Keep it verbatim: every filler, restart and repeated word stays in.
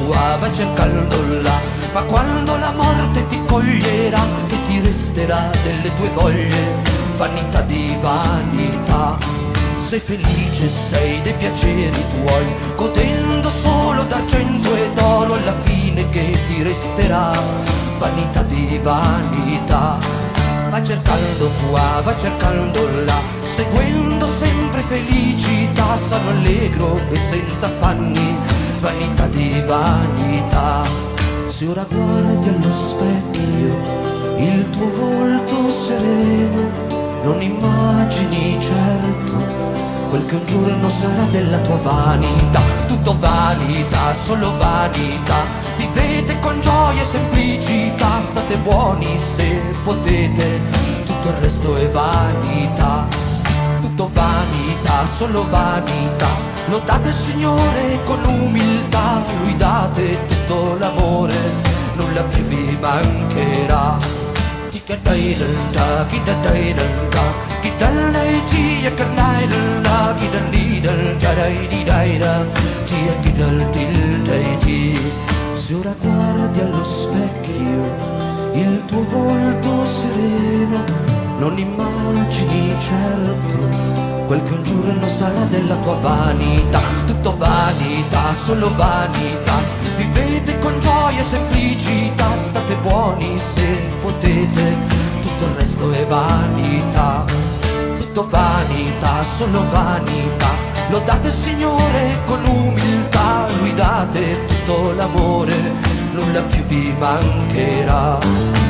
tua vai cercando là, ma quando la morte ti coglierà, che ti resterà delle tue voglie? Vanità di vanità. Sei felice, sei dei piaceri tuoi, godendo solo d'argento e d'oro, alla fine che ti resterà? Vanità di vanità. Va cercando qua, va cercando là, seguendo sempre felicità, sano allegro e senza affanni, vanità di vanità. Se ora guardi allo specchio il tuo volto sereno, non immagini certo quel che un giorno sarà della tua vanità. Tutto vanità, solo vanità. Vivete con gioia e semplicità, state buoni se potete, tutto il resto è vanità. Tutto vanità, solo vanità. Lodate il Signore con umiltà, lui date tutto l'amore, nulla più vi mancherà. Tikadailalda, kidadailalda, kidalai tia kadailalda, kidalidal jadaididaida, tia kidal dildaidi. Se ora guardi allo specchio il tuo volto sereno, non immagini certo quel che un giorno sarà della tua vanità. Tutto vanità, solo vanità. Vivete con gioia e semplicità, state buoni se potete, tutto il resto è vanità. Tutto vanità, solo vanità. Lodate il Signore con umiltà, lui date tutto l'amore, nulla più vi mancherà.